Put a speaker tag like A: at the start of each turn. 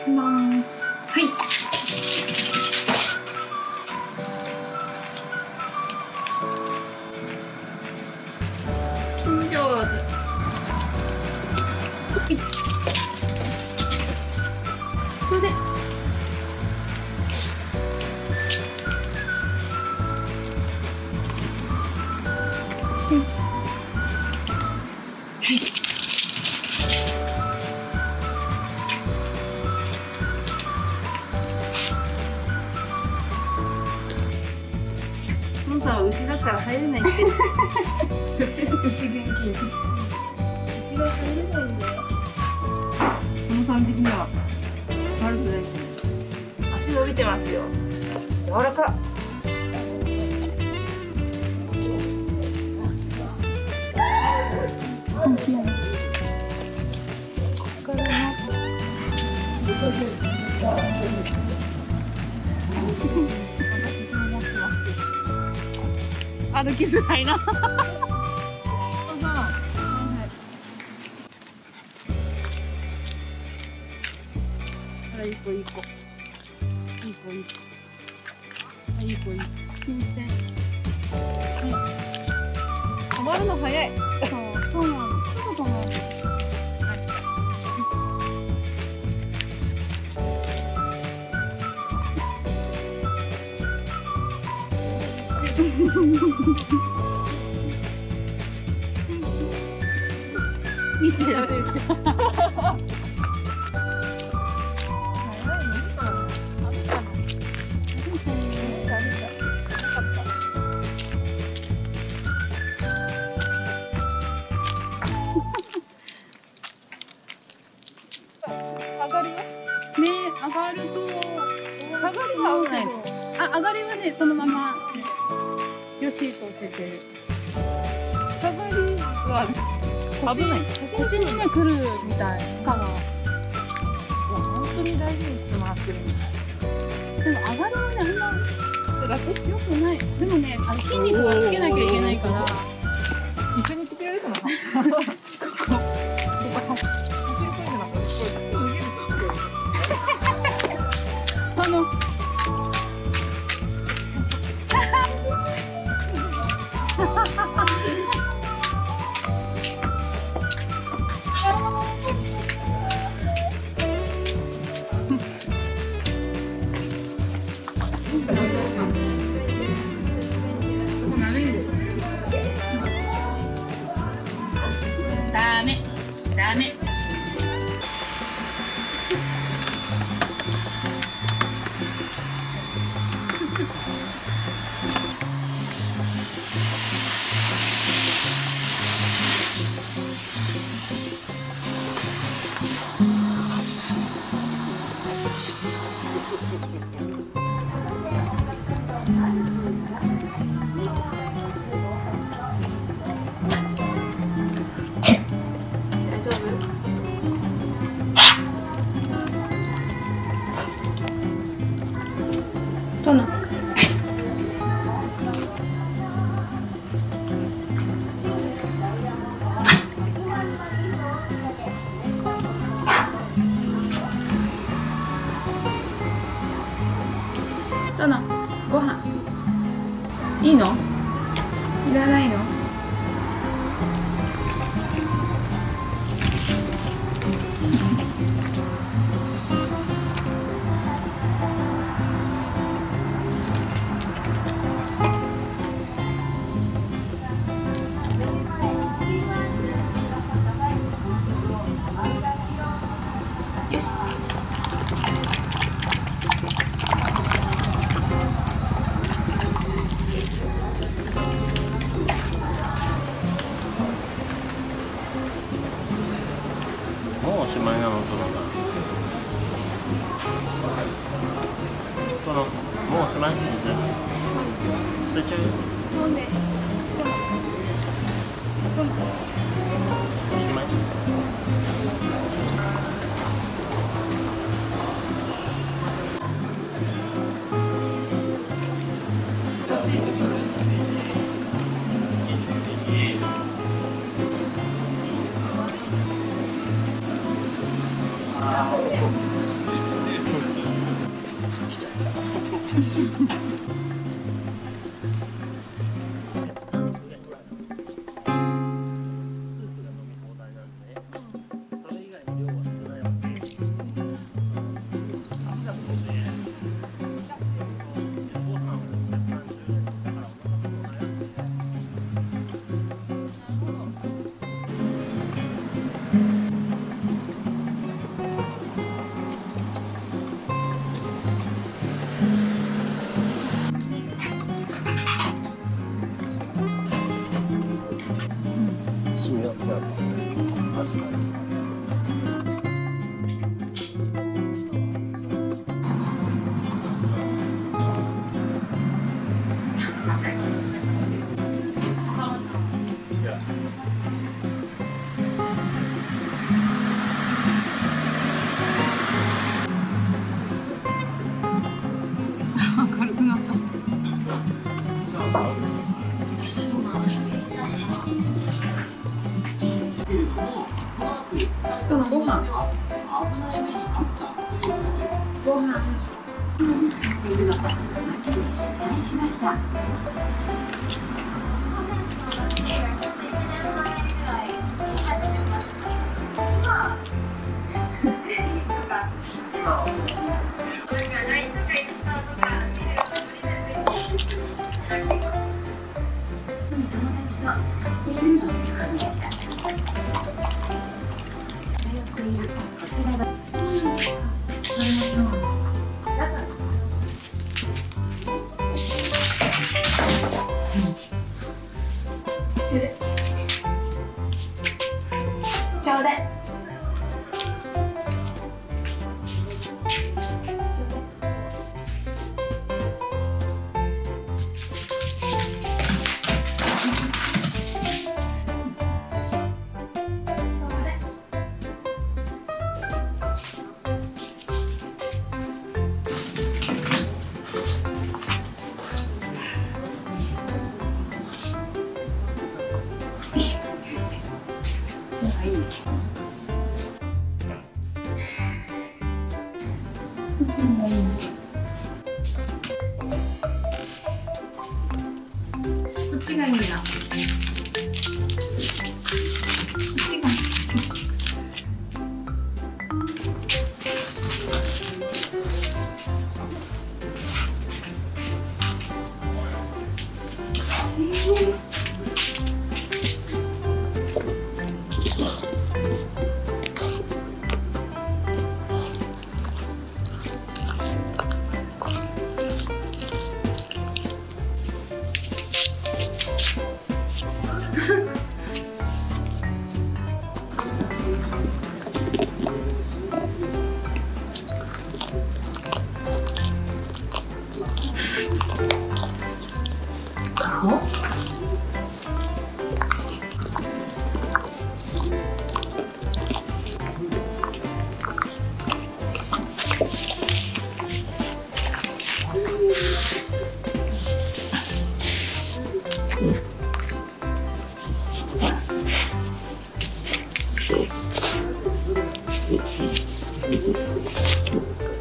A: きます。はい。上手。はい。それで。はい。モンさんは牛だから入れないって。牛元気。牛が入れないんだよ。モンさん的には悪くないですね。足伸びてますよ。柔らか。本気やな。歩きづらいな。いい子いい子。いい子いい子。いい子いい子。新鮮。止まるの早い。そうなの。すぐ止まる。見てられる。上がりね、上がると上がりは危ない。上がりはね、そのままよしと教えてる。下がりは危ない。腰にね来るみたい。負荷が。本当に大事にしてもらってるんだ。でも上がりはね、あんま楽良くない。でもね、筋肉はつけなきゃいけないから。一緒につけられたのかな。ダメ。トナ。トナ、ご飯。いいの？いらないの？よし。
B: もうおしまいなの、そのが。その、もうおしまい。水。捨てちゃうよ。おしまい。 主要的还是来自。
A: 軽くなった。そのご飯。ご飯。
C: 街で取材しました。よし。ちょうだい。こっちがいいな。こっちがいい。
B: うん。